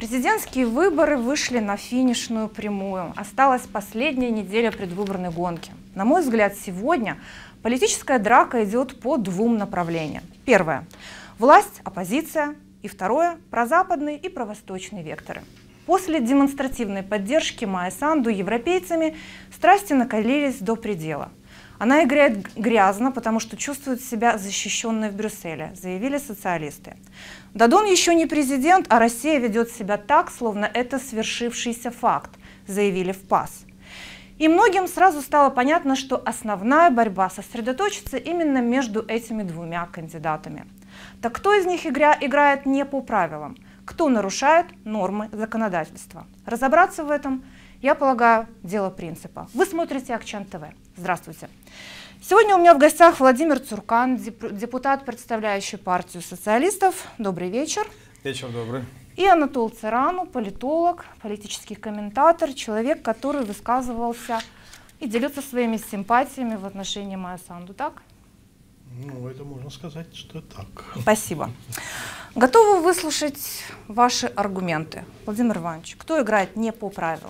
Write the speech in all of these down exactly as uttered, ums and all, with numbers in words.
Президентские выборы вышли на финишную прямую. Осталась последняя неделя предвыборной гонки. На мой взгляд, сегодня политическая драка идет по двум направлениям. Первое – власть, оппозиция. И второе – прозападные и провосточные векторы. После демонстративной поддержки Майи Санду европейцами страсти накалились до предела. Она играет грязно, потому что чувствует себя защищенной в Брюсселе, заявили социалисты. Дадон еще не президент, а Россия ведет себя так, словно это свершившийся факт, заявили в ПАС. И многим сразу стало понятно, что основная борьба сосредоточится именно между этими двумя кандидатами. Так кто из них игра, играет не по правилам? Кто нарушает нормы законодательства? Разобраться в этом, я полагаю, дело принципа. Вы смотрите Акчан ТВ. Здравствуйте. Сегодня у меня в гостях Владимир Цуркан, депутат, представляющий партию социалистов. Добрый вечер. Вечер добрый. И Анатол Царану, политолог, политический комментатор, человек, который высказывался и делится своими симпатиями в отношении Майи Санду. Так? Ну, это можно сказать, что так. Спасибо. Готовы выслушать ваши аргументы. Владимир Иванович, кто играет не по правилам?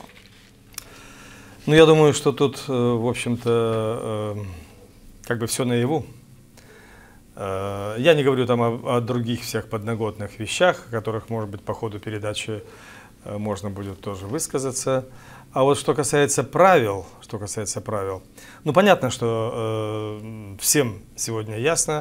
Ну, я думаю, что тут, в общем-то, как бы все наяву. Я не говорю там о, о других всех подноготных вещах, о которых, может быть, по ходу передачи можно будет тоже высказаться. А вот что касается правил, что касается правил, ну, понятно, что э, всем сегодня ясно,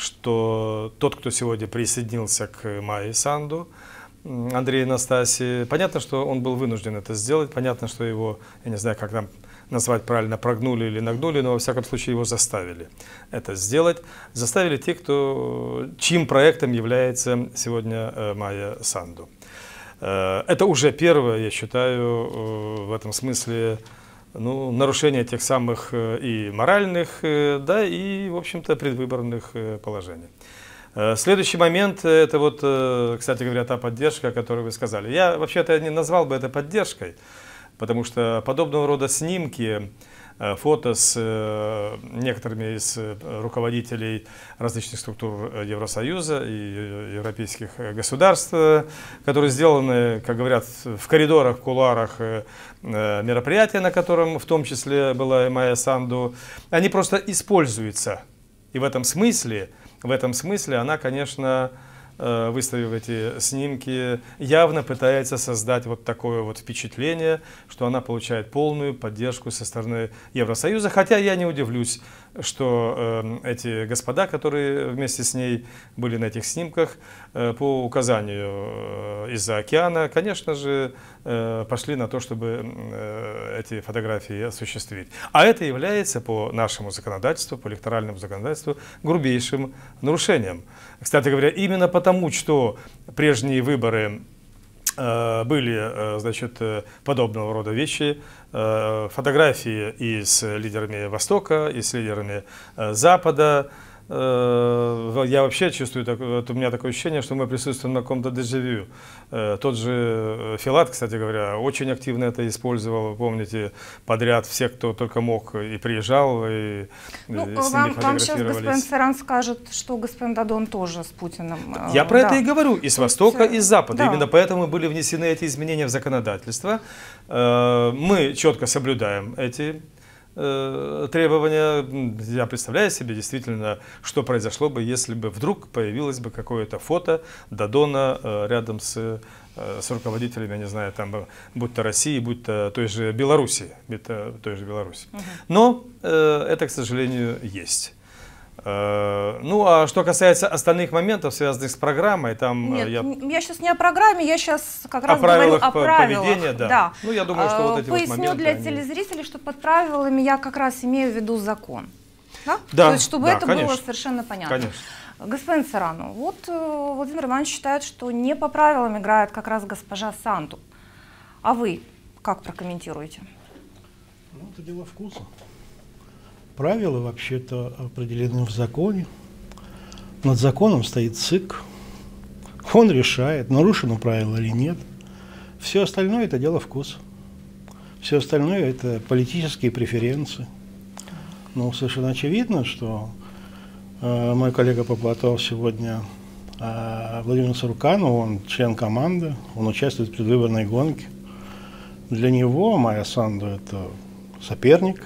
что тот, кто сегодня присоединился к Майе Санду, Андрей Анастасий, понятно, что он был вынужден это сделать, понятно, что его, я не знаю, как там назвать правильно, прогнули или нагнули, но во всяком случае его заставили это сделать. Заставили те, кто, чьим проектом является сегодня э, Майя Санду. Это уже первое, я считаю, в этом смысле, ну, нарушение тех самых и моральных, да, и, в общем-то, предвыборных положений. Следующий момент – это вот, кстати говоря, та поддержка, о которой вы сказали. Я вообще-то не назвал бы это поддержкой, потому что подобного рода снимки, фото с некоторыми из руководителей различных структур Евросоюза и европейских государств, которые сделаны, как говорят, в коридорах, кулуарах мероприятия, на котором в том числе была и Майя Санду, они просто используются. И в этом смысле, в этом смысле она, конечно, выставив эти снимки, явно пытается создать вот такое вот впечатление, что она получает полную поддержку со стороны Евросоюза. Хотя я не удивлюсь, что э, эти господа, которые вместе с ней были на этих снимках, э, по указанию э, из-за океана, конечно же, э, пошли на то, чтобы э, эти фотографии осуществить. А это является по нашему законодательству, по электоральному законодательству, грубейшим нарушением. Кстати говоря, именно потому, что прежние выборы э, были, э, значит, подобного рода вещи, э, фотографии и с лидерами Востока, и с лидерами э, Запада. Э, я вообще чувствую, так, вот у меня такое ощущение, что мы присутствуем на каком-то дежавю. Э, тот же Филат, кстати говоря, очень активно это использовал. Помните, подряд все, кто только мог, и приезжал, и, ну, и с вам, ними вам сейчас фотографировались. господин Царан скажет, что господин Дадон тоже с Путиным. Я э, про да. это и говорю, и с Востока, и с Запада. Да. Именно поэтому были внесены эти изменения в законодательство. Э, мы четко соблюдаем эти требования. Я представляю себе действительно, что произошло бы, если бы вдруг появилось бы какое-то фото Дадона рядом с, с руководителями, я не знаю, там, будь то России, будь то той же Белоруссии, будь то той же Беларуси. Угу. Но э, это, к сожалению, есть. Ну, а что касается остальных моментов, связанных с программой, там... Нет, я, я сейчас не о программе, я сейчас как раз о говорю о правилах. Поведения, да. Да. Ну, я думаю, что вот эти Поясню вот моменты, для они... телезрителей, что под правилами я как раз имею в виду закон. Да? Да, То есть, чтобы да, это конечно. было совершенно понятно. Конечно. Господин Царану, вот Владимир Иванович считает, что не по правилам играет как раз госпожа Санду. А вы как прокомментируете? Ну, это дело вкуса. Правила вообще-то определены в законе. Над законом стоит ЦИК. Он решает, нарушено правило или нет. Все остальное – это дело вкуса. Все остальное – это политические преференции. Но совершенно очевидно, что э, мой коллега Поплатов сегодня А Владимир Цурканов, он член команды, он участвует в предвыборной гонке. Для него Майя Санду – это соперник.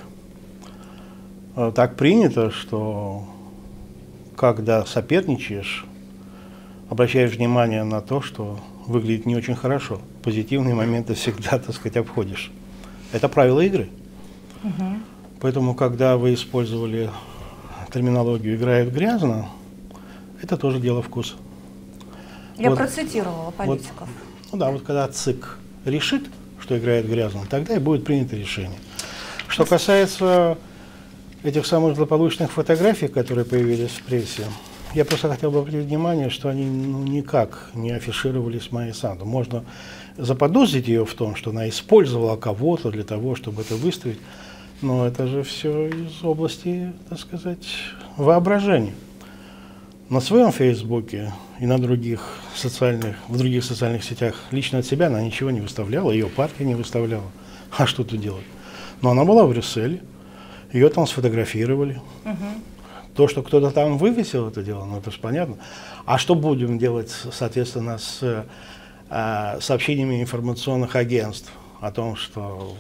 Так принято, что когда соперничаешь, обращаешь внимание на то, что выглядит не очень хорошо. Позитивные моменты всегда, так сказать, обходишь. Это правило игры. Угу. Поэтому, когда вы использовали терминологию «играют грязно», это тоже дело вкуса. Я вот, процитировала политиков. Вот, ну да, вот когда ЦИК решит, что играет грязно, тогда и будет принято решение. Что касается этих самых злополучных фотографий, которые появились в прессе, я просто хотел бы обратить внимание, что они ну, никак не афишировались Майей Санду. Можно заподозрить ее в том, что она использовала кого-то для того, чтобы это выставить, но это же все из области, так сказать, воображения. На своем Фейсбуке и на других социальных, в других социальных сетях лично от себя она ничего не выставляла, ее партия не выставляла. А что тут делать? Но она была в Брюсселе, ее там сфотографировали. Угу. То, что кто-то там вывесил это дело, ну это же понятно. А что будем делать, соответственно, с э, сообщениями информационных агентств о том, что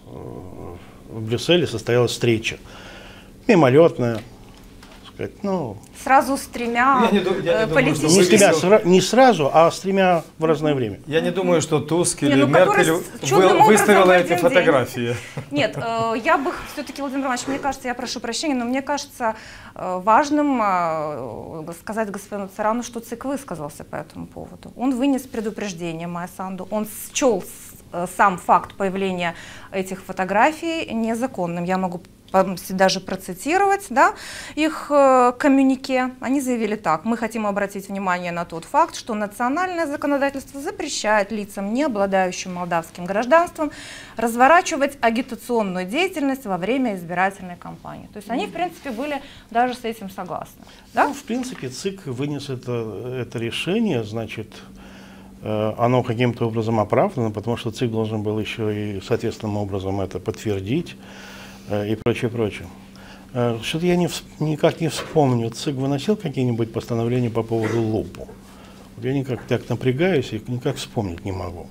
в Брюсселе состоялась встреча мимолетная, сказать, ну... Сразу с тремя политическими... Не, тремя, сра... не сразу, а с тремя в разное время. Я не думаю, что Туск или ну, Меркель вы, выставила эти фотографии. День. Нет, э, я бы все-таки, Владимир Иванович, мне кажется, я прошу прощения, но мне кажется э, важным э, сказать господину Царану, что ЦИК высказался по этому поводу. Он вынес предупреждение Майе Санду, он счел э, сам факт появления этих фотографий незаконным. Я могу даже процитировать, да, их э, коммюнике. Они заявили так: мы хотим обратить внимание на тот факт, что национальное законодательство запрещает лицам, не обладающим молдавским гражданством, разворачивать агитационную деятельность во время избирательной кампании. То есть они, в принципе, были даже с этим согласны. Да? Ну, в принципе, ЦИК вынес это, это решение, значит, э, оно каким-то образом оправдано, потому что ЦИК должен был еще и соответственным образом это подтвердить и прочее, прочее. Что-то я не, никак не вспомню, ЦИК выносил какие-нибудь постановления по поводу ЛУПу. Я никак так напрягаюсь и никак вспомнить не могу.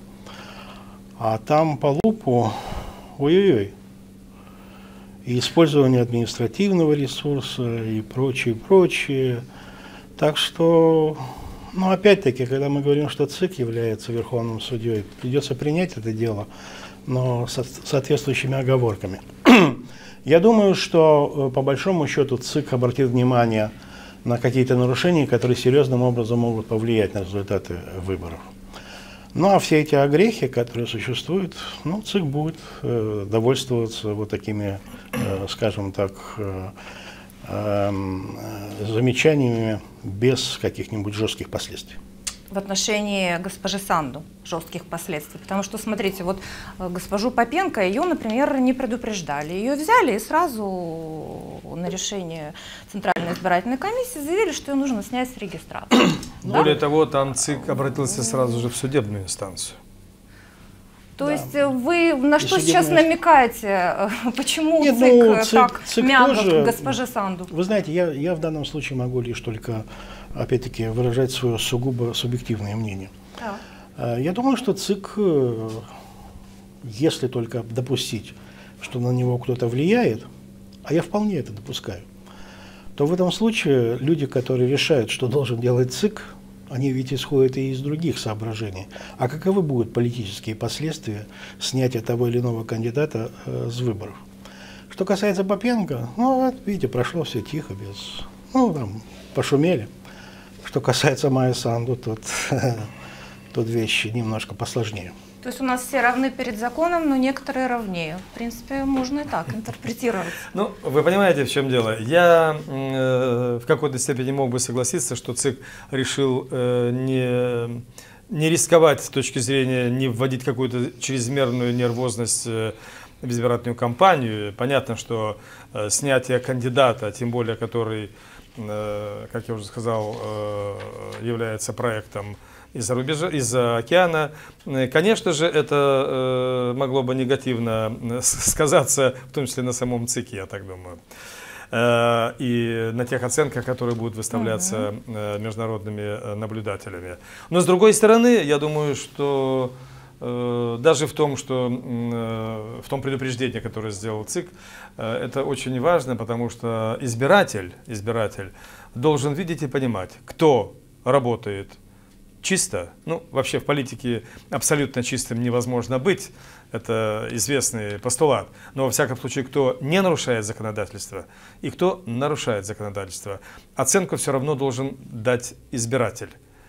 А там по ЛУПу, ой-ой-ой, и использование административного ресурса и прочее, прочее. Так что, ну опять-таки, когда мы говорим, что ЦИК является верховным судьей, придется принять это дело, но со соответствующими оговорками. Я думаю, что по большому счету ЦИК обратит внимание на какие-то нарушения, которые серьезным образом могут повлиять на результаты выборов. Ну а все эти огрехи, которые существуют, ну, ЦИК будет э, довольствоваться вот такими, э, скажем так, э, э, замечаниями без каких-нибудь жестких последствий. В отношении госпожи Санду жестких последствий. Потому что, смотрите, вот госпожу Попенко, ее, например, не предупреждали. Ее взяли и сразу на решение Центральной избирательной комиссии заявили, что ее нужно снять с регистрации. Да? Более того, там ЦИК обратился сразу же в судебную инстанцию. То да. есть вы на что сейчас намекаете? Почему Нет, ЦИК, ну, ЦИК так ЦИК мягко тоже, к госпоже Санду? Вы знаете, я, я в данном случае могу лишь только, опять-таки, выражать свое сугубо субъективное мнение. Да. Я думаю, что ЦИК, если только допустить, что на него кто-то влияет, а я вполне это допускаю, то в этом случае люди, которые решают, что должен делать ЦИК, они ведь исходят и из других соображений. А каковы будут политические последствия снятия того или иного кандидата э, с выборов? Что касается Попенко, ну, вот, видите, прошло все тихо, без... Ну, там, пошумели. Что касается Майи Санду, тут, тут вещи немножко посложнее. То есть у нас все равны перед законом, но некоторые равнее. В принципе, можно и так интерпретировать. Ну, вы понимаете, в чем дело? Я э, в какой-то степени мог бы согласиться, что ЦИК решил э, не, не рисковать с точки зрения, не вводить какую-то чрезмерную нервозность э, в избирательную кампанию. Понятно, что э, снятие кандидата, тем более который, э, как я уже сказал, э, является проектом из-за рубежа, из-за океана, конечно же, это э, могло бы негативно сказаться, в том числе на самом ЦИКе, я так думаю. э, и на тех оценках, которые будут выставляться э, международными наблюдателями. Но с другой стороны, я думаю, что э, даже в том, что э, в том предупреждении, которое сделал ЦИК, э, это очень важно, потому что избиратель, избиратель должен видеть и понимать, кто работает чисто. Ну, вообще в политике абсолютно чистым невозможно быть. Это известный постулат. Но во всяком случае, кто не нарушает законодательство и кто нарушает законодательство, оценку все равно должен дать избиратель.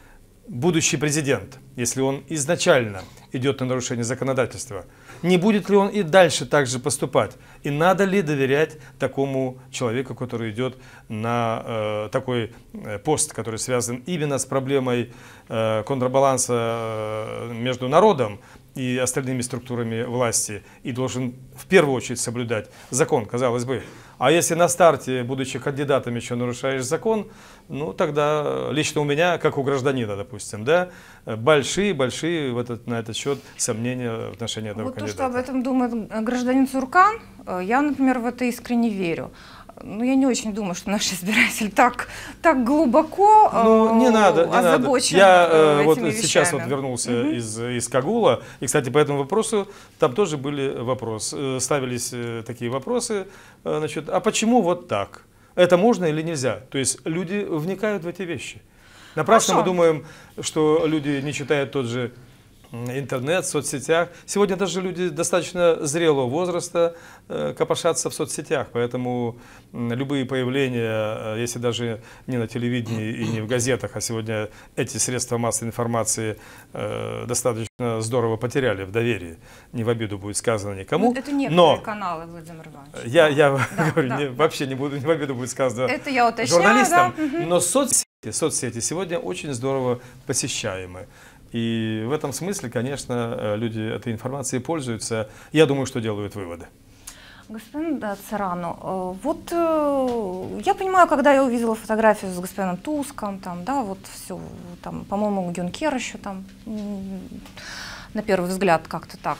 Будущий президент, если он изначально идет на нарушение законодательства, не будет ли он и дальше так же поступать? И надо ли доверять такому человеку, который идет на э, такой пост, который связан именно с проблемой э, контрбаланса между народом и остальными структурами власти, и должен в первую очередь соблюдать закон, казалось бы. А если на старте, будучи кандидатом, еще нарушаешь закон, ну тогда лично у меня, как у гражданина, допустим, да, большие-большие в этот, на этот счет сомнения в отношении этого вот кандидата. То, что об этом думает гражданин Цуркан, я, например, в это искренне верю. Ну, я не очень думаю, что наш избиратель так, так глубоко ну, не надо, не озабочен надо. Я э, вот этими сейчас вещами. вот вернулся угу. из, из Кагула, и, кстати, по этому вопросу там тоже были вопросы, ставились такие вопросы, значит, а почему вот так? Это можно или нельзя? То есть люди вникают в эти вещи. Напрасно Хорошо. мы думаем, что люди не читают тот же интернет, в соцсетях. Сегодня даже люди достаточно зрелого возраста э, копошатся в соцсетях, поэтому э, любые появления, э, если даже не на телевидении и не в газетах, а сегодня эти средства массовой информации э, достаточно здорово потеряли в доверии. Не в обиду будет сказано никому. Ну, это некоторые но каналы, Владимир Иванович. Я, я да, говорю, да. Не, вообще не буду, не в обиду будет сказано это я уточняю, журналистам, да? Угу. но соцсети, соцсети сегодня очень здорово посещаемы. И в этом смысле, конечно, люди этой информацией пользуются. Я думаю, что делают выводы. Господин Царану, вот я понимаю, когда я увидела фотографию с господином Туском, там, да, вот все, там, по-моему, Юнкер еще там, на первый взгляд, как-то так.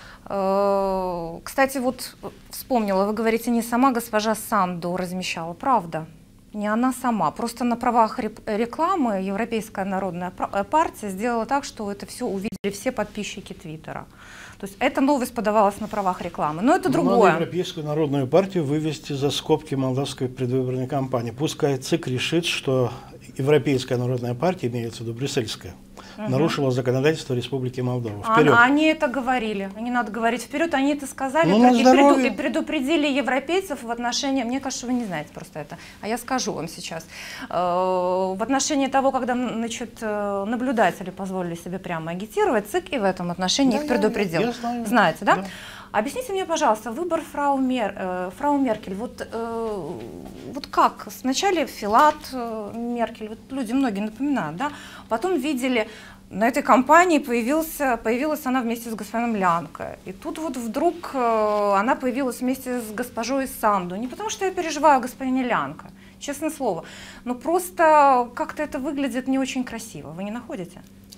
Кстати, вот вспомнила, вы говорите, не сама госпожа Санду размещала, правда? Не она сама. Просто на правах рекламы Европейская народная партия сделала так, что это все увидели все подписчики Твиттера. То есть эта новость подавалась на правах рекламы. Но это другое. Надо Европейскую народную партию вывести за скобки молдавской предвыборной кампании. Пускай ЦИК решит, что Европейская народная партия, имеется в виду брюссельская, угу. нарушила законодательство Республики Молдова. Вперед. А, они это говорили. Не надо говорить вперед, они это сказали, ну, и, преду, и предупредили европейцев в отношении, мне кажется, вы не знаете просто это, а я скажу вам сейчас, э, в отношении того, когда, значит, наблюдатели позволили себе прямо агитировать, ЦИК и в этом отношении да, их предупредил. Я, я знаю. Знаете, да? да? Объясните мне, пожалуйста, выбор фрау, Мер, э, фрау Меркель, вот, э, вот как? Сначала Филат э, Меркель, вот люди многие напоминают, да? Потом видели, на этой кампании появился, появилась она вместе с господином Лянко. И тут вот вдруг э, она появилась вместе с госпожой Санду. Не потому что я переживаю о господине Лянко, честное слово, но просто как-то это выглядит не очень красиво. Вы не находите?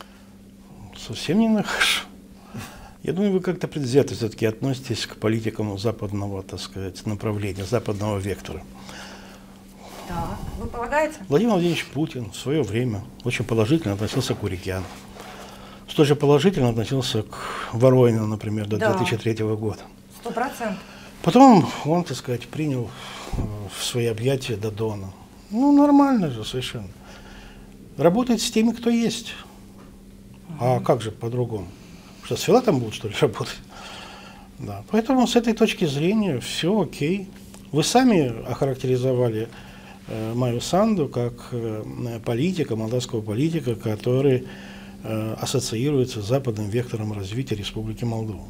Совсем не нахожу. Я думаю, вы как-то предвзято все-таки относитесь к политикам западного, так сказать, направления, западного вектора. Да, вы полагаете? Владимир Владимирович Путин в свое время очень положительно относился к Урикяну. Столь же положительно относился к Воронину, например, до да. две тысячи третьего года. Сто процентов. Потом он, так сказать, принял в свои объятия Додона. Ну, нормально же совершенно. Работает с теми, кто есть. Угу. А как же по-другому? Что, с Филатом будут, что ли, работать? Да. Поэтому с этой точки зрения все окей. Вы сами охарактеризовали э, Майю Санду как э, политика, молдавского политика, который э, ассоциируется с западным вектором развития Республики Молдова.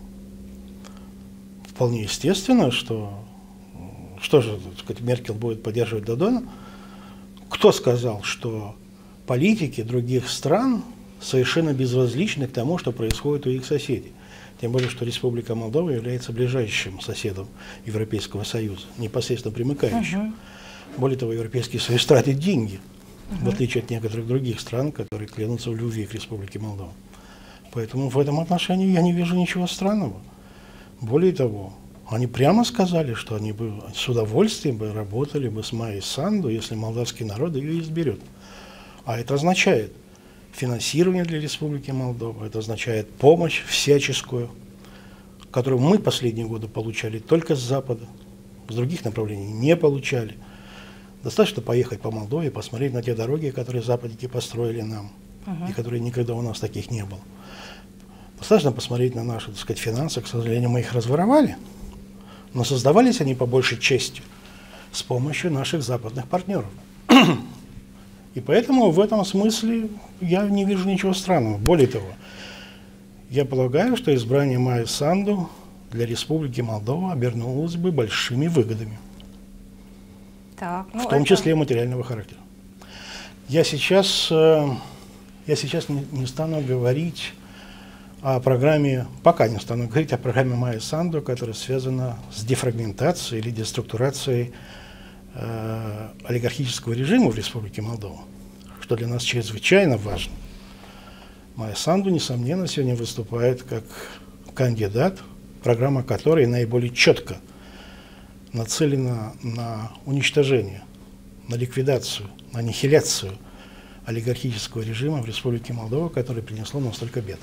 Вполне естественно, что, что же, так сказать, Меркель будет поддерживать Додона. Кто сказал, что политики других стран совершенно безразличны к тому, что происходит у их соседей. Тем более, что Республика Молдова является ближайшим соседом Европейского Союза, непосредственно примыкающим. Uh-huh. Более того, Европейский Союз тратит деньги, uh-huh. в отличие от некоторых других стран, которые клянутся в любви к Республике Молдова. Поэтому в этом отношении я не вижу ничего странного. Более того, Они прямо сказали, что они бы с удовольствием бы работали бы с Майей Санду, если молдавский народ ее изберет. А это означает финансирование для Республики Молдова, это означает помощь всяческую, которую мы последние годы получали только с Запада, с других направлений не получали. Достаточно поехать по Молдове, посмотреть на те дороги, которые западники построили нам, uh-huh. и которые никогда у нас таких не было. Достаточно посмотреть на наши, так сказать, финансы. К сожалению, мы их разворовали, но создавались они по большей части с помощью наших западных партнеров. И поэтому в этом смысле я не вижу ничего странного. Более того, я полагаю, что избрание Майи Санду для Республики Молдова обернулось бы большими выгодами. Так, ну в том это... числе материального характера. Я сейчас, я сейчас не, не стану говорить о программе, пока не стану говорить о программе Майи Санду, которая связана с дефрагментацией или деструктурацией э, олигархического режима в Республике Молдова, что для нас чрезвычайно важно. Майя Санду, несомненно, сегодня выступает как кандидат, программа которой наиболее четко нацелена на уничтожение, на ликвидацию, на аннихиляцию олигархического режима в Республике Молдова, которое принесло нам столько бед.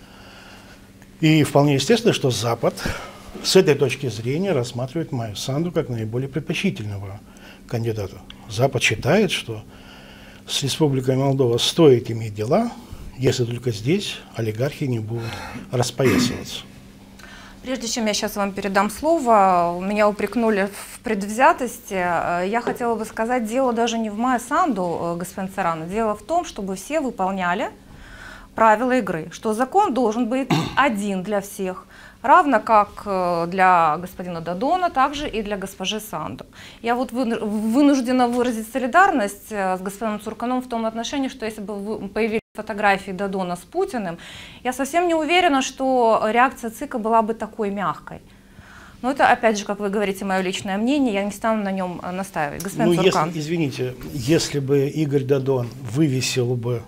И вполне естественно, что Запад с этой точки зрения рассматривает Майю Санду как наиболее предпочтительного кандидата. Запад считает, что с Республикой Молдова стоит иметь дела, если только здесь олигархи не будут распоясываться. Прежде чем я сейчас вам передам слово, меня упрекнули в предвзятости. Я хотела бы сказать, дело даже не в Майе Санду, господин Царана. Дело в том, чтобы все выполняли правила игры, что закон должен быть один для всех, равно как для господина Додона, также и для госпожи Санду. Я вот вынуждена выразить солидарность с господином Цурканом в том отношении, что если бы появились фотографии Додона с Путиным, я совсем не уверена, что реакция ЦИКа была бы такой мягкой. Но это, опять же, как вы говорите, мое личное мнение, я не стану на нем настаивать. Господин ну, Цуркан. Если, извините, если бы Игорь Додон вывесил бы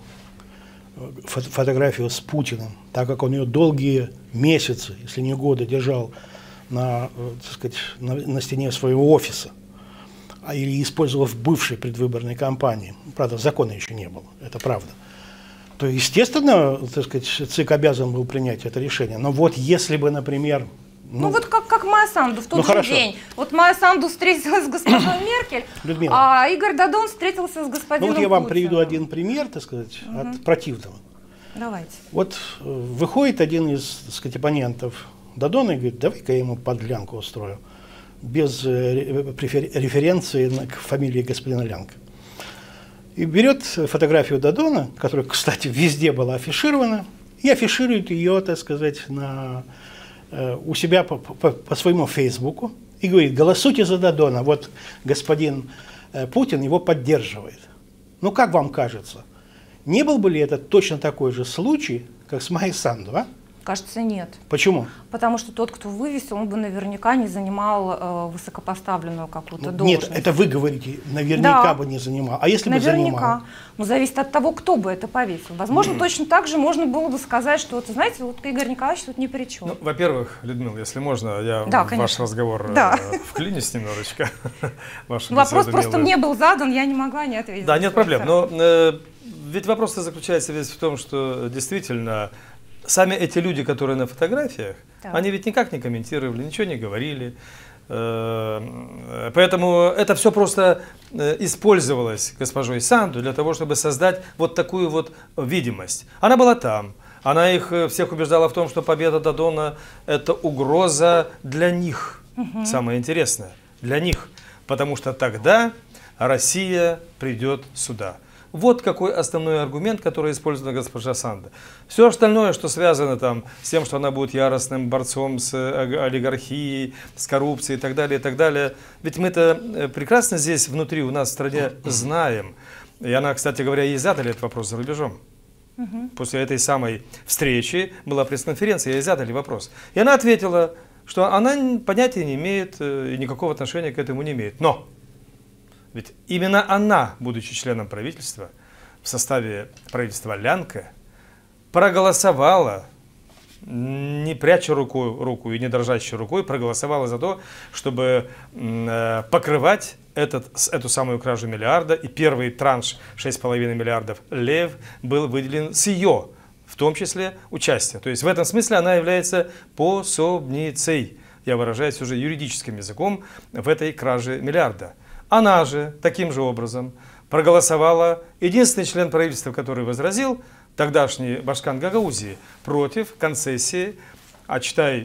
фотографию с Путиным, так как он ее долгие месяцы, если не годы, держал на, так сказать, на, на стене своего офиса, а, или использовал в бывшей предвыборной кампании, правда, закона еще не было, это правда, то, естественно, так сказать, ЦИК обязан был принять это решение. Но вот если бы, например... Ну, ну вот как, как Майя Санду в тот ну, же хорошо. день. Вот Майя Санду встретилась с госпожой Меркель, Людмила, а Игорь Додон встретился с господином Ну вот я вам Путиным. приведу один пример, так сказать, угу. от противного. Давайте. Вот выходит один из, так сказать, оппонентов Додона и говорит, давай-ка я ему подлянку устрою, без референции к фамилии господина Лянка. И берет фотографию Додона, которая, кстати, везде была афиширована, и афиширует ее, так сказать, на... у себя по, по, по своему фейсбуку и говорит, голосуйте за Додона, вот господин э, Путин его поддерживает. Ну, как вам кажется, не был бы ли это точно такой же случай, как с Майей Санду, а? Кажется, нет. Почему? Потому что тот, кто вывесил, он бы наверняка не занимал э, высокопоставленную какую-то ну, должность. Нет, это вы говорите, наверняка да. бы не занимал. А если наверняка. бы занимал? Ну, зависит от того, кто бы это повесил. Возможно, mm. точно так же можно было бы сказать, что, вот, знаете, вот Игорь Николаевич тут ни при чем. Ну, во-первых, Людмила, если можно, я да, в конечно. ваш разговор да. вклинюсь немножечко. Вопрос просто мне был задан, я не могла не ответить. Да, нет проблем. Но э, ведь вопрос-то заключается весь в том, что действительно... Сами эти люди, которые на фотографиях, так. они ведь никак не комментировали, ничего не говорили. Поэтому это все просто использовалось госпожой Санду для того, чтобы создать вот такую вот видимость. Она была там, она их всех убеждала в том, что победа Додона – это угроза для них. Угу. Самое интересное, для них. Потому что тогда Россия придет сюда. Вот какой основной аргумент, который использует госпожа Санду. Все остальное, что связано там, с тем, что она будет яростным борцом с олигархией, с коррупцией и так далее, и так далее. Ведь мы-то прекрасно здесь, внутри у нас в стране знаем. И она, кстати говоря, ей задали этот вопрос за рубежом. Угу. После этой самой встречи была пресс-конференция, ей задали вопрос. И она ответила, что она понятия не имеет и никакого отношения к этому не имеет. Но! Ведь именно она, будучи членом правительства, в составе правительства Лянка, проголосовала не пряча руку, руку и не дрожащей рукой, проголосовала за то, чтобы э, покрывать этот, эту самую кражу миллиарда. И первый транш шесть с половиной миллиардов лев был выделен с ее, в том числе, участия. То есть в этом смысле она является пособницей, я выражаюсь уже юридическим языком, в этой краже миллиарда. Она же таким же образом проголосовала, единственный член правительства, который возразил, тогдашний Башкан Гагаузии, против концессии, а читай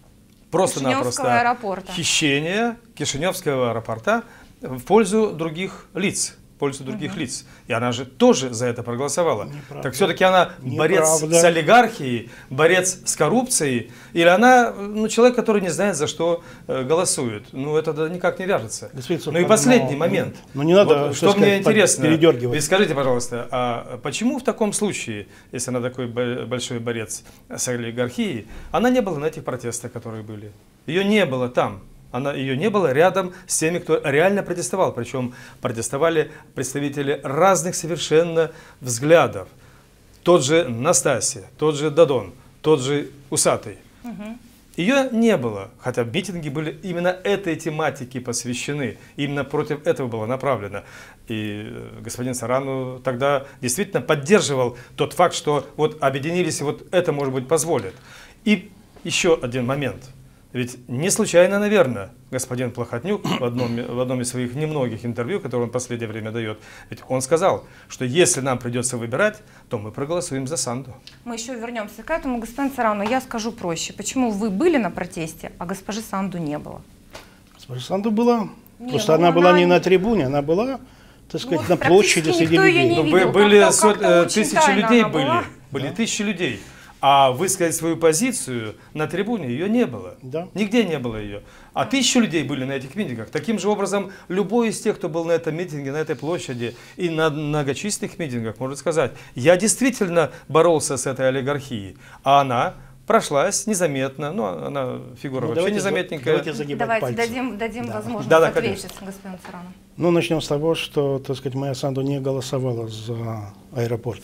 просто-напросто хищения Кишиневского аэропорта в пользу других лиц. В пользу других угу. лиц. И она же тоже за это проголосовала. Неправда. Так все-таки она борец Неправда. с олигархией, борец с коррупцией, или она ну, человек, который не знает, за что э, голосует. Ну, это да, никак не вяжется. Ну и последний но, момент. Ну, не надо, вот, что сказать, мне интересно, передергивать. Скажите, пожалуйста, а почему в таком случае, если она такой большой борец с олигархией, она не была на этих протестах, которые были? Ее не было там. Она, ее не было рядом с теми, кто реально протестовал. Причем протестовали представители разных совершенно взглядов. Тот же Настасья, тот же Дадон, тот же Усатый. Угу. Ее не было, хотя митинги были именно этой тематике посвящены. Именно против этого было направлено. И господин Сарану тогда действительно поддерживал тот факт, что вот объединились, и вот это, может быть, позволит. И еще один момент. Ведь не случайно, наверное, господин Плохотнюк в одном, в одном из своих немногих интервью, которые он в последнее время дает, ведь он сказал, что если нам придется выбирать, то мы проголосуем за Санду. Мы еще вернемся к этому. Господин Сарану, я скажу проще. Почему вы были на протесте, а госпожи Санду не было? Госпожа Санду была. Не, Просто она, она была не на трибуне, она была, так сказать, ну, на площади среди людей. Ну, видел, были как -то, как -то тысячи людей, были, были да. тысячи людей. А высказать свою позицию на трибуне ее не было. Да. Нигде не было ее. А тысячи людей были на этих митингах. Таким же образом, любой из тех, кто был на этом митинге, на этой площади и на многочисленных митингах, может сказать, я действительно боролся с этой олигархией. А она прошлась незаметно. Ну, она фигура ну, вообще давайте, незаметненькая. Давайте, давайте дадим, дадим да. возможность да, да, ответить, господин Сарану. Ну, начнем с того, что, так сказать, Майя Санду не голосовала за аэропорт.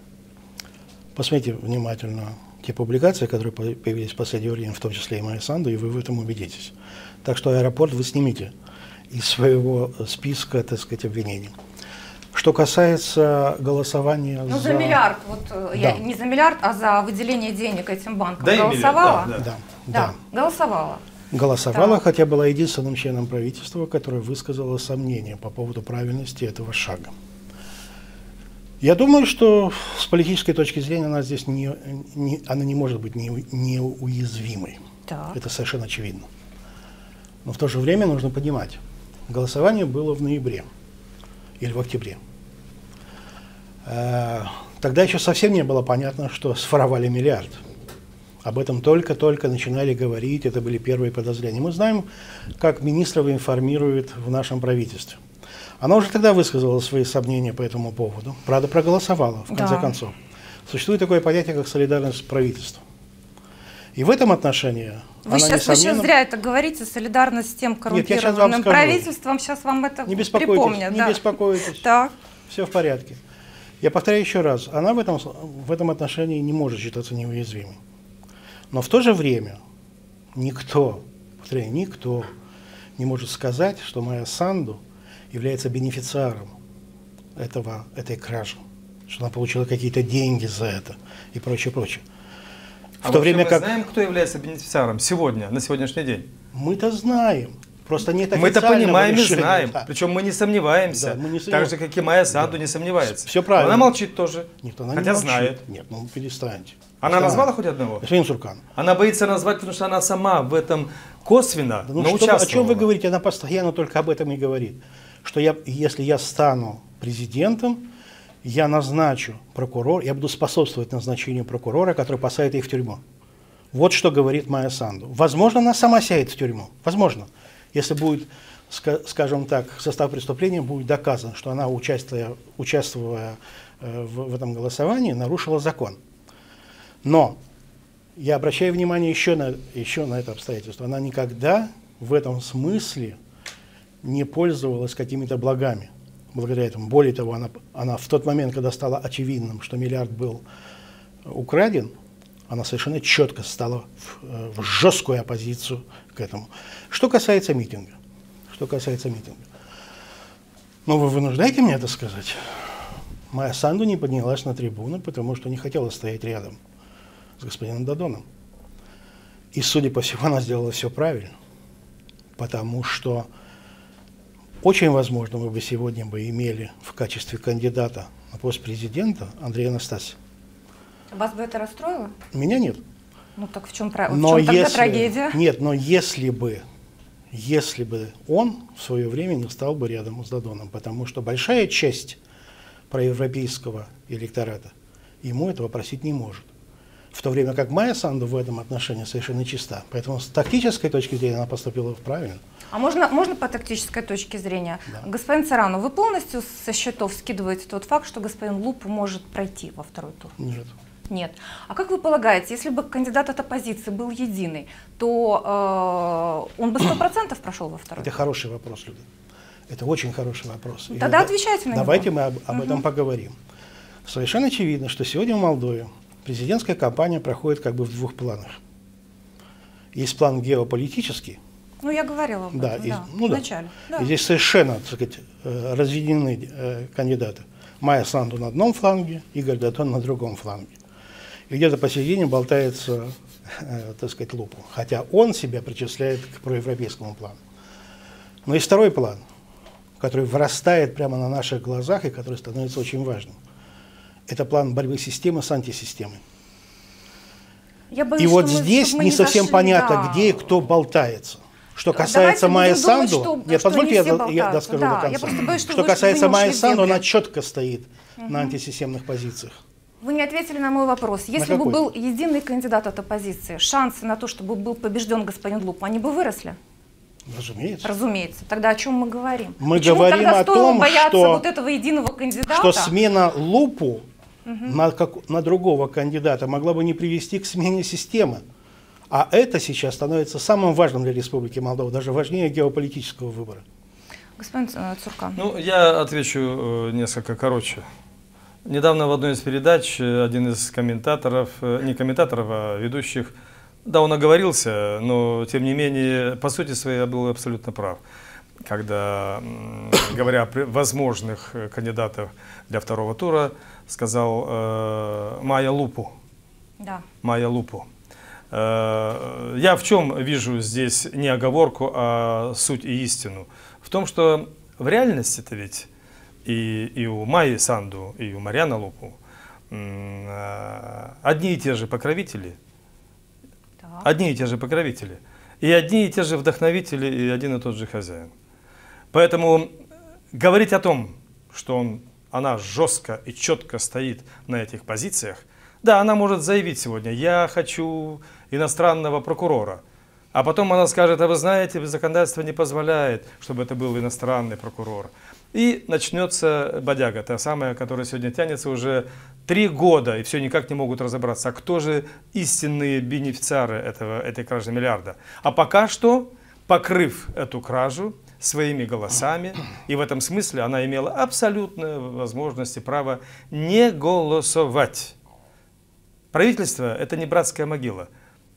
Посмотрите внимательно те публикации, которые появились в последнее время, в том числе и Майя Санду, и вы в этом убедитесь. Так что аэропорт вы снимите из своего списка, так сказать, обвинений. Что касается голосования ну, за... за миллиард, вот да. я не за миллиард, а за выделение денег этим банкам. Да голосовала? Да, да. Да, да. да, голосовала. Голосовала, да. хотя была единственным членом правительства, которая высказала сомнения по поводу правильности этого шага. Я думаю, что с политической точки зрения она здесь не, не, она не может быть не, неуязвимой. Так. Это совершенно очевидно. Но в то же время нужно понимать, голосование было в ноябре или в октябре. Тогда еще совсем не было понятно, что своровали миллиард. Об этом только-только начинали говорить, это были первые подозрения. Мы знаем, как министров информируют в нашем правительстве. Она уже тогда высказала свои сомнения по этому поводу. Правда, проголосовала, в конце да. концов. Существует такое понятие, как солидарность правительства. И в этом отношении Вы, она, сейчас, несомненно... вы сейчас зря это говорите, солидарность с тем коррумпированным правительством. Сейчас вам это не припомнят. Не да. беспокойтесь. Так. Все в порядке. Я повторяю еще раз. Она в этом, в этом отношении не может считаться неуязвимой. Но в то же время никто, повторяю, никто не может сказать, что Майя Санду является бенефициаром этого, этой кражи, что она получила какие-то деньги за это и прочее, прочее. В а то время мы как... знаем, кто является бенефициаром сегодня, на сегодняшний день? Мы-то знаем. Просто нет официального Мы-то понимаем и решения. знаем. Да. Причем мы не сомневаемся. Да, мы не так же, как и Майя Санду да. не сомневается. Все правильно. Она молчит тоже. Нет, она хотя не знает. Нет, ну перестаньте. Она Перестаньте. назвала хоть одного? Господин Цуркан. Она боится назвать, потому что она сама в этом косвенно да, ну, участвовала. О чем вы говорите? Она постоянно только об этом и говорит. Что я, если я стану президентом, я назначу прокурора, я буду способствовать назначению прокурора, который посадит их в тюрьму. Вот что говорит Майя Санду. Возможно, она сама сядет в тюрьму. Возможно. Если будет, скажем так, состав преступления будет доказан, что она, участвуя, участвуя в, в этом голосовании, нарушила закон. Но я обращаю внимание еще на, еще на это обстоятельство. Она никогда в этом смысле не пользовалась какими-то благами благодаря этому. Более того, она, она в тот момент, когда стало очевидным, что миллиард был украден, Она совершенно четко стала в, в жесткую оппозицию к этому. Что касается митинга. Что касается митинга. Но вы вынуждаете меня это сказать? Майя Санду не поднялась на трибуну, потому что не хотела стоять рядом с господином Додоном. И, судя по всему, она сделала все правильно. Потому что очень возможно, мы бы сегодня бы имели в качестве кандидата на пост президента Андрея Анастасия. Вас бы это расстроило? Меня нет. Ну так в чем, в чем но тогда если, трагедия? Нет, но если бы, если бы он в свое время не стал бы рядом с Додоном, потому что большая часть проевропейского электората ему этого просить не может. В то время как Майя Санду в этом отношении совершенно чиста. Поэтому с тактической точки зрения она поступила правильно. А можно, можно по тактической точке зрения? Да. Господин Царану, вы полностью со счетов скидываете тот факт, что господин Лупу может пройти во второй тур? Нет. Нет. А как вы полагаете, если бы кандидат от оппозиции был единый, то э, он бы сто процентов прошел во второй тур? Это хороший вопрос, Люда. Это очень хороший вопрос. Ну, тогда отвечайте на него. Давайте мы об, об угу. этом поговорим. Совершенно очевидно, что сегодня в Молдове президентская кампания проходит как бы в двух планах. Есть план геополитический. Ну, я говорила об этом, да, да, и, в ну, начале. Да. Да. И здесь совершенно, так сказать, разъединены э, кандидаты. Майя Санду на одном фланге, Игорь Додон на другом фланге. И где-то посередине болтается, э, так сказать, Лупу. Хотя он себя причисляет к проевропейскому плану. Но есть второй план, который вырастает прямо на наших глазах и который становится очень важным. Это план борьбы системы с антисистемой. Я боюсь, и вот мы, здесь не, не совсем зашли, понятно, да. где и кто болтается. Что касается Майи Санду, думать, что, нет, что позвольте не я, я доскажу да, до конца. Боюсь, что что касается Майи Санду, она четко стоит угу. на антисистемных позициях. Вы не ответили на мой вопрос. Если бы был единый кандидат от оппозиции, шансы на то, чтобы был побежден господин Луп, они бы выросли? Разумеется. Разумеется. Тогда о чем мы говорим? Мы Почему говорим тогда о том, что, вот этого единого кандидата? что смена Лупу угу. на, как, на другого кандидата могла бы не привести к смене системы. А это сейчас становится самым важным для Республики Молдова, даже важнее геополитического выбора. Господин Цуркан. Ну, я отвечу э, несколько короче. Недавно в одной из передач один из комментаторов, не комментаторов, а ведущих, да, он оговорился, но тем не менее, по сути своей, я был абсолютно прав. Когда, говоря о возможных кандидатах для второго тура, сказал э, Майя Лупу. Да. Майя Лупу. Э, я в чем вижу здесь не оговорку, а суть и истину? В том, что в реальности-то ведь и, и у Майи Санду, и у Мариана Лупу э, одни и те же покровители. Так. Одни и те же покровители. И одни и те же вдохновители, и один и тот же хозяин. Поэтому говорить о том, что он, она жестко и четко стоит на этих позициях, да, она может заявить сегодня: я хочу иностранного прокурора. А потом она скажет: а вы знаете, законодательство не позволяет, чтобы это был иностранный прокурор. И начнется бодяга, та самая, которая сегодня тянется уже три года, и все никак не могут разобраться, а кто же истинные бенефициары этого, этой кражи миллиарда. А пока что, покрыв эту кражу своими голосами, и в этом смысле она имела абсолютную возможность и право не голосовать. Правительство – это не братская могила,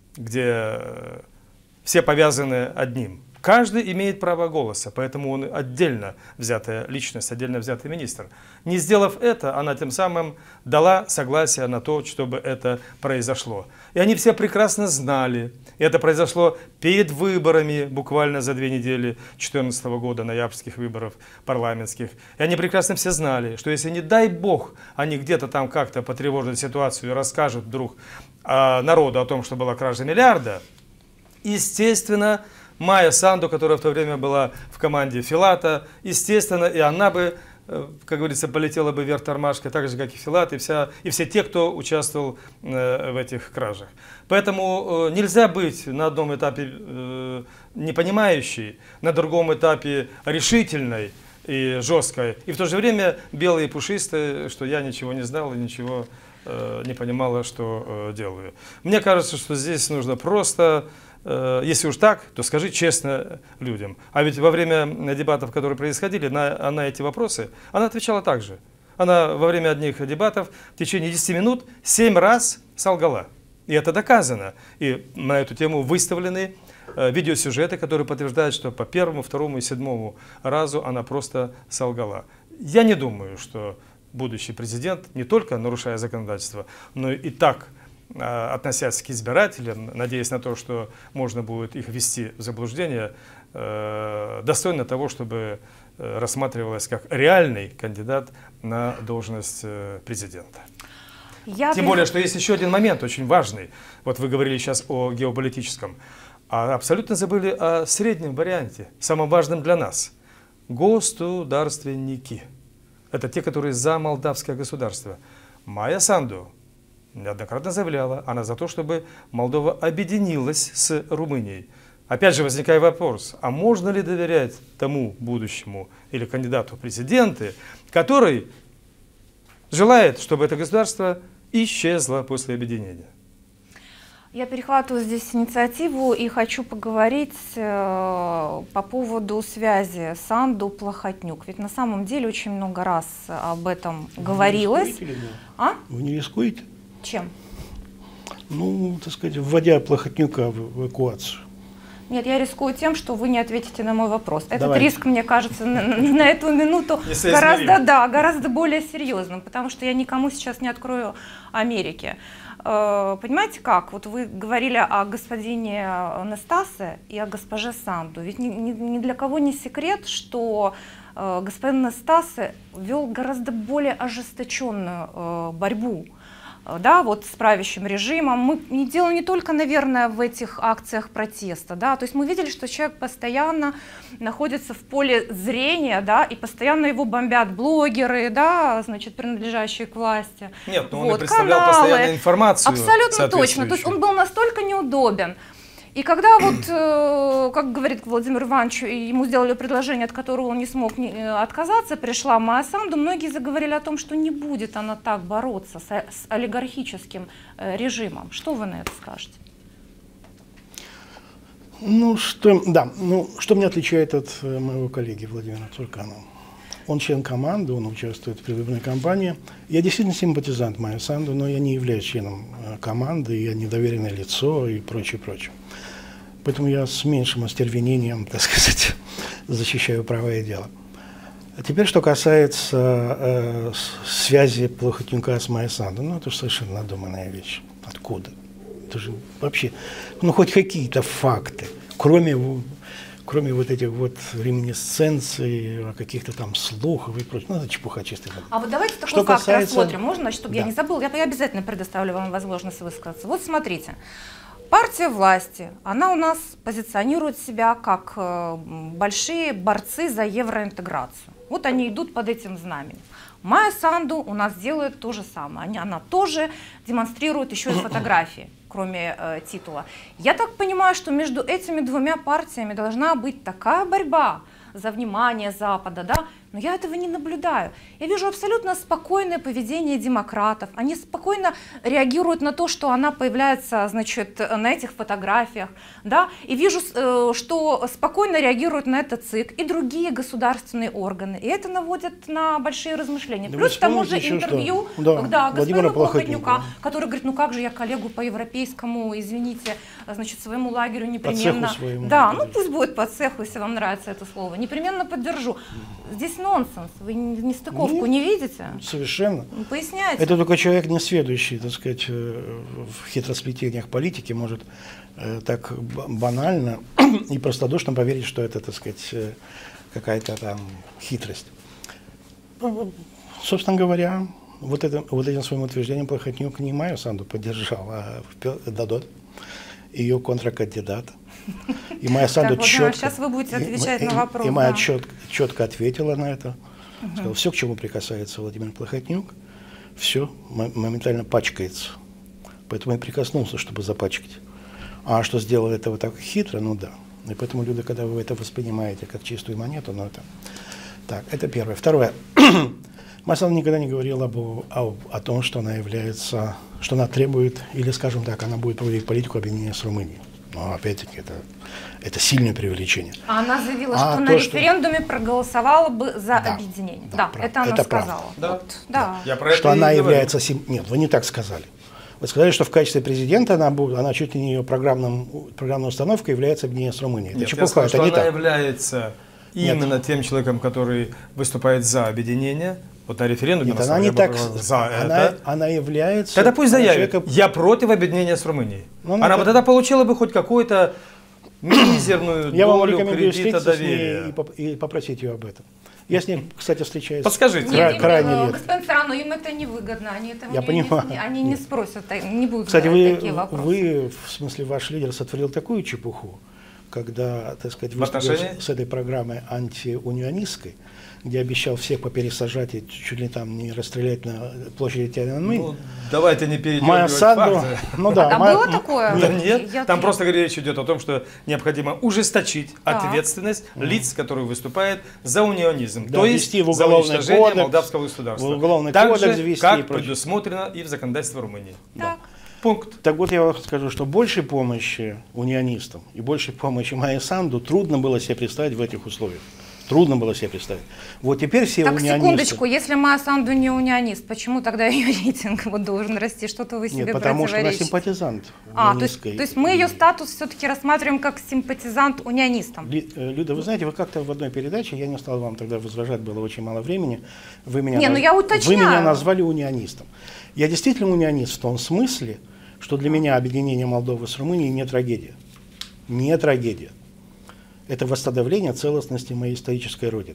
где все повязаны одним. Каждый имеет право голоса, поэтому он отдельно взятая личность, отдельно взятый министр. Не сделав это, она тем самым дала согласие на то, чтобы это произошло. И они все прекрасно знали, и это произошло перед выборами, буквально за две недели две тысячи четырнадцатого года, ноябрьских выборов парламентских. И они прекрасно все знали, что если, не дай бог, они где-то там как-то потревожат ситуацию и расскажут вдруг а, народу о том, что была кража миллиарда, естественно, Майя Санду, которая в то время была в команде Филата, естественно, и она бы, как говорится, полетела бы вверх тормашкой, так же, как и Филат, и, вся, и все те, кто участвовал э, в этих кражах. Поэтому э, нельзя быть на одном этапе э, непонимающей, на другом этапе решительной и жесткой, и в то же время белые и пушистые, что я ничего не знал и ничего э, не понимала, что э, делаю. Мне кажется, что здесь нужно просто... Если уж так, то скажи честно людям. А ведь во время дебатов, которые происходили, на, на эти вопросы, она отвечала так же. Она во время одних дебатов в течение десяти минут семь раз солгала. И это доказано. И на эту тему выставлены э, видеосюжеты, которые подтверждают, что по первому, второму и седьмому разу она просто солгала. Я не думаю, что будущий президент, не только нарушая законодательство, но и так, э, относясь к избирателям, надеясь на то, что можно будет их ввести в заблуждение, э, достойно того, чтобы э, рассматривалась как реальный кандидат на должность э, президента. Я Тем бы... более, что есть еще один момент очень важный. Вот вы говорили сейчас о геополитическом, а абсолютно забыли о среднем варианте, самом важном для нас. Государственники. Это те, которые за молдавское государство. Майя Санду неоднократно заявляла, она за то, чтобы Молдова объединилась с Румынией. Опять же возникает вопрос, а можно ли доверять тому будущему или кандидату в президенты, который желает, чтобы это государство исчезло после объединения? Я перехватываю здесь инициативу и хочу поговорить э, по поводу связи Санду-Плохотнюк. Ведь на самом деле очень много раз об этом Вы говорилось. Не рискуете, а? Вы не рискуете? Чем? Ну, так сказать, вводя Плохотнюка в эвакуацию. Нет, я рискую тем, что вы не ответите на мой вопрос. Этот Давайте. риск, мне кажется, на, на эту минуту гораздо, да, гораздо более серьезным, потому что я никому сейчас не открою Америки. Понимаете как? Вот вы говорили о господине Настасе и о госпоже Санду. Ведь ни, ни, ни для кого не секрет, что э, господин Настасе вел гораздо более ожесточенную э, борьбу, э, да, вот с правящим режимом. Мы не дело не только, наверное, в этих акциях протеста, да, то есть мы видели, что человек постоянно находится в поле зрения, да, и постоянно его бомбят блогеры, да, значит, принадлежащие к власти. Нет, но он вот, и представлял каналы. постоянно информацию. Абсолютно точно. То есть он был настолько неудобен. И когда вот, э, как говорит Владимир Иванович, ему сделали предложение, от которого он не смог не, отказаться, пришла Майя Санду, многие заговорили о том, что не будет она так бороться с, с олигархическим э, режимом. Что вы на это скажете? Ну, что, да, ну, что меня отличает от э, моего коллеги Владимира Цурканова? Он член команды, он участвует в предвыборной кампании. Я действительно симпатизант Майи Санду, но я не являюсь членом э, команды, я недоверенное лицо и прочее, прочее. Поэтому я с меньшим остервенением, так сказать, защищаю права и дела. А теперь, что касается э, связи Плохотнюка с Майей Санду, ну, это же совершенно надуманная вещь. Откуда? Это же вообще, ну, хоть какие-то факты, кроме, кроме вот этих вот реминисценций, каких-то там слухов и прочее. Ну, это чепуха чистая. А вот давайте такой что факт касается... рассмотрим. Можно, значит, чтобы да. я не забыл? Я, я обязательно предоставлю вам возможность высказаться. Вот смотрите. Партия власти, она у нас позиционирует себя как э, большие борцы за евроинтеграцию. Вот они идут под этим знаменем. Майя Санду у нас делает то же самое. Они, она тоже демонстрирует еще и фотографии, кроме э, титула. Я так понимаю, что между этими двумя партиями должна быть такая борьба за внимание Запада, да? Но я этого не наблюдаю. Я вижу абсолютно спокойное поведение демократов. Они спокойно реагируют на то, что она появляется, значит, на этих фотографиях, да? И вижу, что спокойно реагируют на это ЦИК и другие государственные органы. И это наводит на большие размышления. Да. Плюс к тому же интервью, да, когда господина Плохотнюка, Плохотнюка, который говорит, ну как же я коллегу по европейскому, извините, значит, своему лагерю непременно... По цеху своему. Да, ну пусть будет по цеху, если вам нравится это слово. Непременно поддержу. Здесь нонсенс. Вы нестыковку Нет, не видите? Совершенно. Ну, поясняйте. Это только человек, не сведущий, так сказать, в хитросплетениях политики, может э, так банально и простодушно поверить, что это, так сказать, какая-то там хитрость. Собственно говоря, вот, это, вот этим своим утверждением Плохотнюк не Майю Санду поддержал, а Додот, ее контркандидат. И Майя Санду так, четко, сейчас вы будете отвечать и, на вопрос. И Майя да. четко, четко ответила на это. Угу. Сказала, все, к чему прикасается Владимир Плохотнюк, все моментально пачкается. Поэтому я прикоснулся, чтобы запачкать. А что сделал это вот так хитро, ну да. И поэтому люди, когда вы это воспринимаете как чистую монету, ну это... Так, это первое. Второе. Майя Санду никогда не говорила об, о, о том, что она является, что она требует, или, скажем так, она будет проводить политику объединения с Румынией. Но опять-таки это, это сильное преувеличение. А она заявила, а что то, на что... референдуме проголосовала бы за да, объединение. Да, Да, прав. это она это сказала. Да. Вот. Да. Я про что это она и является... Сим... Нет, вы не так сказали. Вы сказали, что в качестве президента она, будет, она чуть ли не ее программным, программной установкой является объединение с Румынией. Это Нет, чепуха, я сказал, это что не она так. является именно Нет. тем человеком, который выступает за объединение. Вот на референдуме Нет, на она самом не деле так. была за Она, это. она является... Тогда пусть она заявит, человека- я против объединения с Румынией. Ну, Она это- бы тогда получила бы хоть какую-то мизерную Я вам долю рекомендую кредита встретиться с ней доверия. и, поп- и попросить ее об этом. Я с ней, кстати, встречаюсь. Подскажите. Кра- Нет, крайне им, редко. господин Царан, им это невыгодно, они этого Я не, понимаю. не, они не Нет. спросят, не будут Кстати, задавать вы, такие вопросы. вы, в смысле, ваш лидер сотворил такую чепуху, когда, так сказать, В выступил отношении? с, с этой программой антиунионистской, где обещал всех попересажать и чуть ли там не расстрелять на площади Тяньаньмэнь. Ну, давайте не Майя передергивать Санду, факты. ну да, А Майя- было такое? Да нет, Я- там я- просто речь идет о том, что необходимо ужесточить Так. ответственность лиц, которые выступают за унионизм, Да, то есть ввести в за уголовный уничтожение кодекс, молдавского государства. в уголовный так кодекс же, ввести и как прочее. предусмотрено и в законодательстве Румынии. Так. Пункт. Так вот я вам скажу, что большей помощи унионистам и большей помощи Майе Санду трудно было себе представить в этих условиях. Трудно было себе представить. Вот теперь все Так, унионисты... секундочку, если Майя Санду не унионист, почему тогда ее рейтинг вот должен расти? Что-то вы себе Нет, потому что она противоречите. симпатизант А, то есть, унионистской. то есть мы ее статус все-таки рассматриваем как симпатизант унионистам. Ли- э, Люда, вы знаете, вы как-то в одной передаче, я не стал вам тогда возражать, было очень мало времени, вы меня, Не, ну наз- я вы уточняю. меня назвали унионистом. Я действительно унионист в том смысле, что для меня объединение Молдовы с Румынией не трагедия. Не трагедия. Это восстановление целостности моей исторической родины.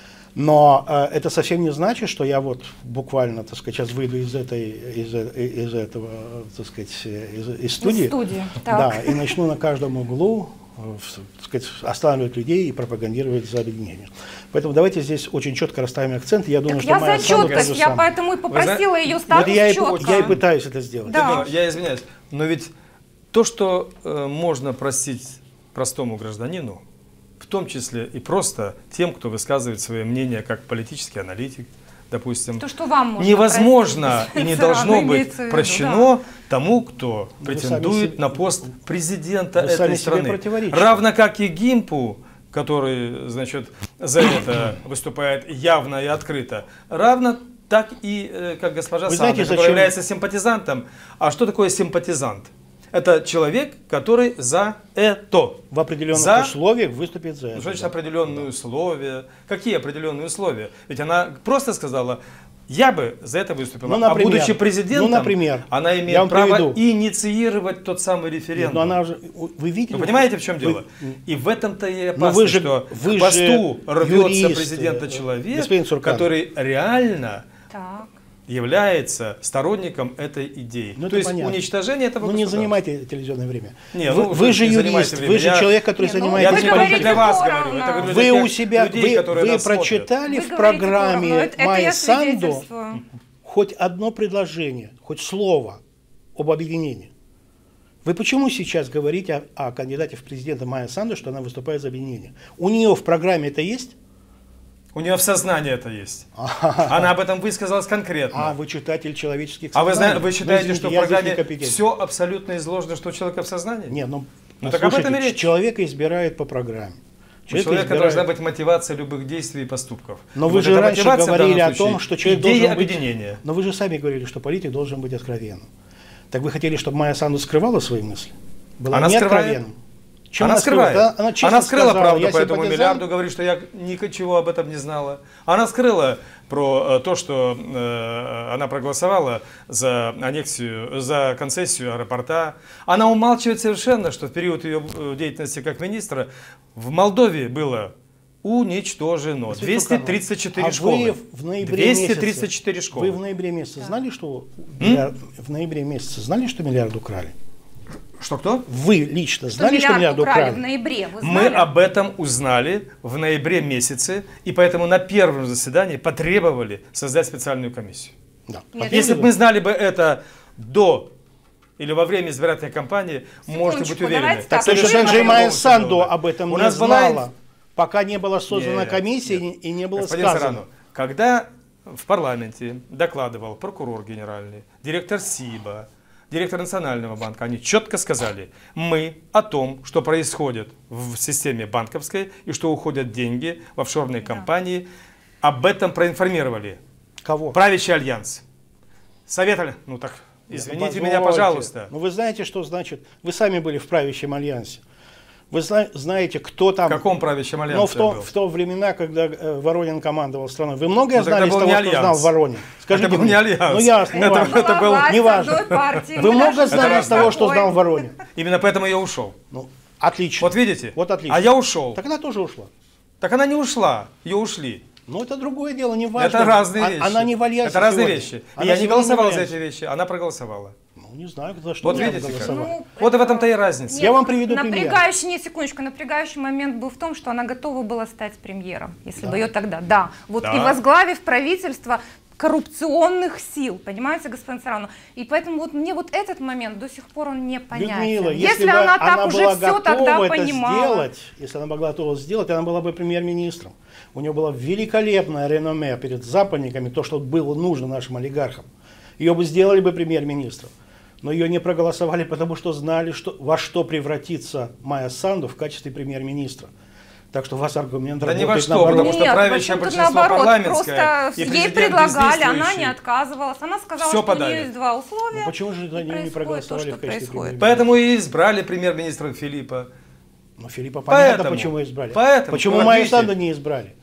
Но э, это совсем не значит, что я вот буквально, так сказать, сейчас выйду из этой, из, э- из этого, так сказать, из, из студии, студии, да, так. и начну на каждом углу, э, в- так сказать, останавливать людей и пропагандировать за объединение. Поэтому давайте здесь очень четко расставим акцент. Я думаю, Так что я Майя за Санду четкость, так же я самое. поэтому и попросила ее Вот статус я и, четко. я и пытаюсь это сделать. Да. Людмила, я извиняюсь, но ведь то, что э, можно простить простому гражданину, в том числе и просто тем, кто высказывает свое мнение как политический аналитик, допустим, То, что вам можно невозможно простить, и не Царан, должно быть имеется в виду, прощено тому, кто Вы претендует сами на себе- пост президента вы сами этой себе страны. противоречите. Равно как и Гимпу, который, значит, за это выступает явно и открыто, равно так и э, как госпожа Вы Санду, знаете, который зачем- является симпатизантом. А что такое симпатизант? Это человек, который за это. В определенных За- условиях выступит за это. Что значит да. определенные условия? Какие определенные условия? Ведь она просто сказала, я бы за это выступила. Ну, например. а будучи президентом, Ну, например. она Я имеет вам право приведу. инициировать тот самый Нет, референдум. но она уже, вы видели? Вы понимаете, в чем Вы- дело? И в этом-то и Но опасность, вы же- что вы к посту же рвется юрист, президента э, человек, господин Цуркан. который реально Так. является сторонником этой идеи. Ну, То это есть понятно. уничтожение этого Ну не государства. занимайте телевизионное время. Не, вы, ну, вы вы же не юрист, занимайте время. вы же Я- человек, который Не, ну, занимается Я Вы только говорите для вас поровну. говорю. Это говорю Вы для у тех себя, людей, вы, которые вы нас смотрят. прочитали Вы в говорите поровну. программе Это- это Майи я Санду свидетельствую. хоть одно предложение, хоть слово об объединении. Вы почему сейчас говорите о, о кандидате в президенты Майи Санду, что она выступает за объединение? У нее в программе это есть? У нее в сознании это есть. Она об этом высказалась конкретно. А вы читатель человеческих А вы, сознаний. зна- вы считаете, Ну, что в извините, я здесь программе некомпетентен. все абсолютно изложено, что у человека в сознании? Нет, ну, Ну, так об этом и слушайте, речь. человека избирают по программе. У человека избирают- должна быть мотивация любых действий и поступков. Но И вы вот же эта раньше мотивация в говорили данном о том, случае что человек идея должен быть... объединения. Но вы же сами говорили, что политик должен быть откровенным. Так вы хотели, чтобы Майя Санду скрывала свои мысли? Была Она неоткровенным. Чем Она скрывает. скрывает? Она, честно Она скрыла сказала, правду я по этому симпатизант. миллиарду, говорит, что я ничего об этом не знала. Она скрыла про э, то, что э, она проголосовала за аннексию, за концессию аэропорта. Она умалчивает совершенно, что в период ее э, деятельности как министра в Молдове было уничтожено Господин двести тридцать четыре а школы. Вы в ноябре двести тридцать четыре месяце, школы. Вы в ноябре месяце знали, что миллиард, в ноябре месяце знали, что миллиард украли? Что кто? Вы лично Что знали, что миллиард миллиард украли украли? в ноябре, вы Мы знали? об этом узнали в ноябре месяце, и поэтому на первом заседании потребовали создать специальную комиссию. Да. Нет, Если бы мы знали бы это до или во время избирательной кампании, можете быть Секундочку, уверены. давайте так. Точно Вы так же и по-другому Майя всё Санду было бы. об этом У не нас была инф- знала, пока не была создана Нет, комиссия нет. и не было Господин сказано. Саранов, когда в парламенте докладывал прокурор генеральный, директор СИБа, директор Национального банка, они четко сказали, мы о том, что происходит в системе банковской и что уходят деньги в офшорные компании, об этом проинформировали Кого? правящий альянс. Совет, Аль- ну так, Извините Ну, меня, позвольте. пожалуйста. Ну, вы знаете, что значит? Вы сами были в правящем альянсе. Вы зна знаете, кто там... В каком правящем альянсе Но в то, был? в то времена, когда э, Воронин командовал страной. Вы многое Ну, знали из был того, не что знал альянс. Воронин? Скажите Это был мне. не альянс. Ну, ясно, Это- неважно. это был- неважно. Партии, Вы много знали Это из того, что такой. знал Воронин? Именно поэтому я ушел. Ну, отлично. Вот видите? Вот отлично. А я ушел. Так она тоже ушла. Так она не ушла, ее ушли. Ну, это другое дело, не важно. Это разные А- вещи. Она не в альянсе Это разные сегодня. вещи. И Она я не сегодня голосовал в за альянсе. эти вещи, она проголосовала. Ну, не знаю, за что Вот она видите как. голосовала. Ну, Вот и в этом-то и разница. Я вам приведу пример. Напрягающий, не секундочку, напрягающий момент был в том, что она готова была стать премьером, если бы ее тогда, да, вот Да. и возглавив правительство коррупционных сил, понимаете, господин Сарану? И поэтому вот мне вот этот момент до сих пор он непонятен. Людмила, если если, бы она так она уже была все тогда готова это понимала. сделать, если она могла готова сделать, она была бы премьер-министром. У нее было великолепное реноме перед западниками, то, что было нужно нашим олигархам. Ее бы сделали бы премьер-министром. Но ее не проголосовали, потому что знали, что, во что превратится Майя Санду в качестве премьер-министра. Так что у вас аргумент Да не во работает что, наоборот. потому что Нет, правящее почему-то большинство наоборот, парламентское просто и ей президент предлагали, она не бездействующий. отказывалась. Она сказала, Всё что у подавит. нее есть два условия. Ну, почему же и они не происходит проголосовали то, в что качестве происходит. премьер-министра? Поэтому и избрали премьер-министра Филиппа. Ну, Филиппа понятно, Поэтому. почему избрали. Поэтому. Почему Вот Майю видите. Санду не избрали?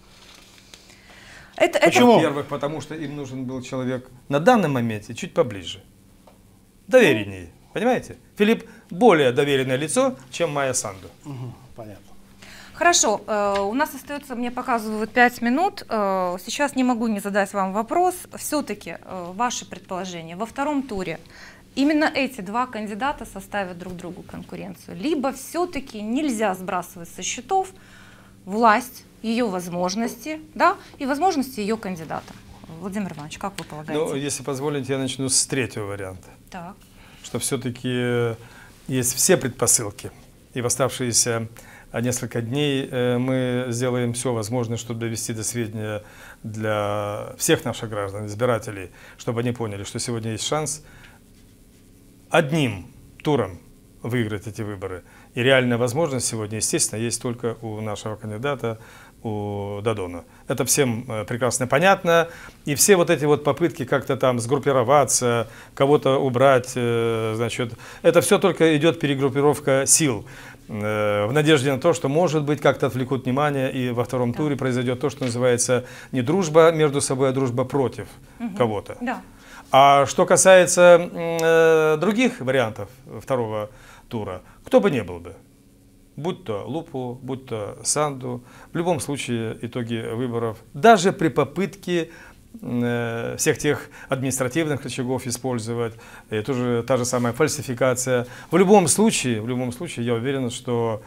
Это, это- Почему? Во-первых, потому что им нужен был человек на данном моменте чуть поближе. Довереннее. Понимаете? Филипп более доверенное лицо, чем Майя Санду. Угу, понятно. Хорошо, э, у нас остается, мне показывают пять минут. Э, сейчас не могу не задать вам вопрос. Все-таки э, ваши предположения во втором туре. Именно эти два кандидата составят друг другу конкуренцию. Либо все-таки нельзя сбрасывать со счетов власть, ее возможности, да, и возможности ее кандидата. Владимир Иванович, как вы полагаете? Ну, если позволите, я начну с третьего варианта. Так. Что все-таки есть все предпосылки. И в оставшиеся несколько дней э, мы сделаем все возможное, чтобы довести до сведения для всех наших граждан, избирателей, чтобы они поняли, что сегодня есть шанс одним туром выиграть эти выборы. И реальная возможность сегодня, естественно, есть только у нашего кандидата, у Додона. Это всем э, прекрасно понятно. И все вот эти вот попытки как-то там сгруппироваться, кого-то убрать, э, значит, это все только идет перегруппировка сил. В надежде на то, что, может быть, как-то отвлекут внимание, и во втором Да. туре произойдет то, что называется не дружба между собой, а дружба против Мгм. кого-то. Да. А что касается э, других вариантов второго тура, кто бы ни был бы, будь то Лупу, будь то Санду, в любом случае итоги выборов, даже при попытке э, всех тех административных рычагов использовать, и тоже та же самая фальсификация. В любом случае, в любом случае, я уверен, что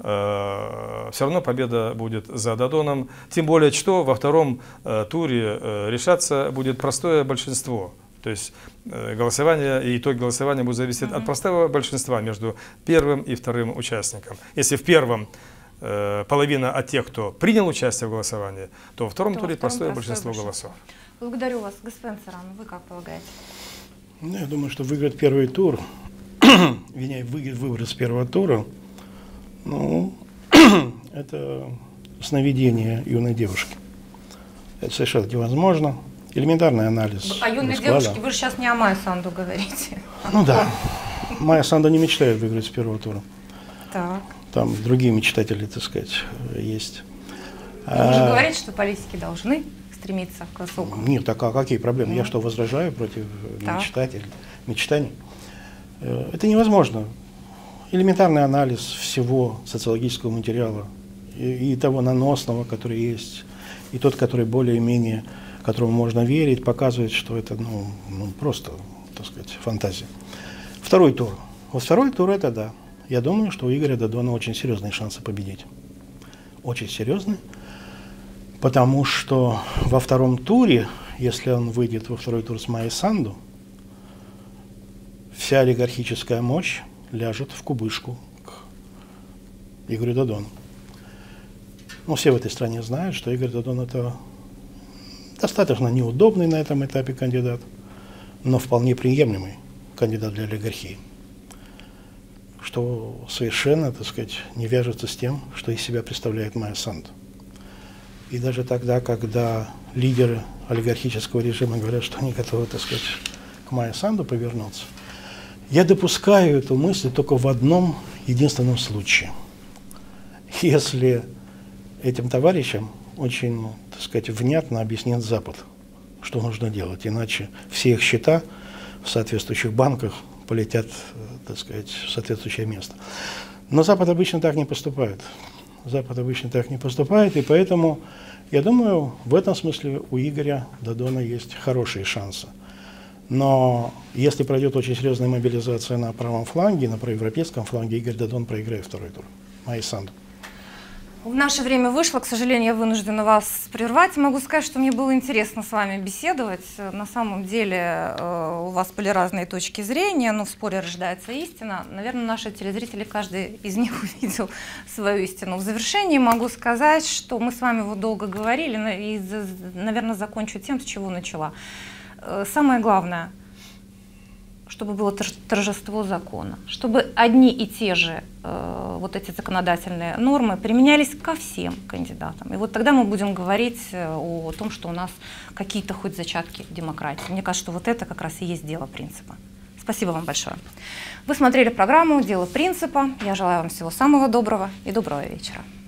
э, все равно победа будет за Додоном. Тем более, что во втором э, туре э, решаться будет простое большинство. То есть э, голосование и итог голосования будет зависеть Мгм. от простого большинства между первым и вторым участником. Если в первом э, половина от тех, кто принял участие в голосовании, то во втором То во туре втором простое простое большинство большинство. голосов. Благодарю вас, господин Саран. Вы как полагаете? Ну, я думаю, что выиграть первый тур, вернее, выиграть выборы с первого тура, ну, это сновидение юной девушки. Это совершенно невозможно. Элементарный анализ. О юной расклада. девушке вы же сейчас не о Майе Санду говорите. Ну да. Майя Санду не мечтает выиграть с первого тура. Так. Там другие мечтатели, так сказать, есть. Вы же А, говорите, что политики должны стремиться к высокому. Нет, так а какие проблемы? Я Ну. что, возражаю против э, Так. мечтателей, мечтаний? Э, Это невозможно. Элементарный анализ всего социологического материала, и, и того наносного, который есть, и тот, который более-менее, которому можно верить, показывает, что это ну, ну, просто, так сказать, фантазия. Второй тур. Вот второй тур это да. Я думаю, что у Игоря Додона очень серьезные шансы победить. Очень серьезные. Потому что во втором туре, если он выйдет во второй тур с Майей Санду, вся олигархическая мощь ляжет в кубышку к Игорю Додону. Ну, все в этой стране знают, что Игорь Додон это достаточно неудобный на этом этапе кандидат, но вполне приемлемый кандидат для олигархии, что совершенно, так сказать, не вяжется с тем, что из себя представляет Майя Санду. И даже тогда, когда лидеры олигархического режима говорят, что они готовы, так сказать, к Майе Санду повернуться. Я допускаю эту мысль только в одном единственном случае. Если этим товарищам очень, так сказать, внятно объяснит Запад, что нужно делать, иначе все их счета в соответствующих банках полетят, так сказать, в соответствующее место. Но Запад обычно так не поступает. Запад обычно так не поступает, и поэтому, я думаю, в этом смысле у Игоря Додона есть хорошие шансы. Но если пройдет очень серьезная мобилизация на правом фланге, на проевропейском фланге, Игорь Додон проиграет второй тур. Майя Санду. В наше время вышло, к сожалению, я вынуждена вас прервать. Могу сказать, что мне было интересно с вами беседовать. На самом деле у вас были разные точки зрения, но в споре рождается истина. Наверное, наши телезрители, каждый из них увидел свою истину. В завершении могу сказать, что мы с вами вот долго говорили, и, наверное, закончу тем, с чего начала. Самое главное, чтобы было торжество закона, чтобы одни и те же э, вот эти законодательные нормы применялись ко всем кандидатам. И вот тогда мы будем говорить о том, что у нас какие-то хоть зачатки демократии. Мне кажется, что вот это как раз и есть дело принципа. Спасибо вам большое. Вы смотрели программу «Дело принципа». Я желаю вам всего самого доброго и доброго вечера.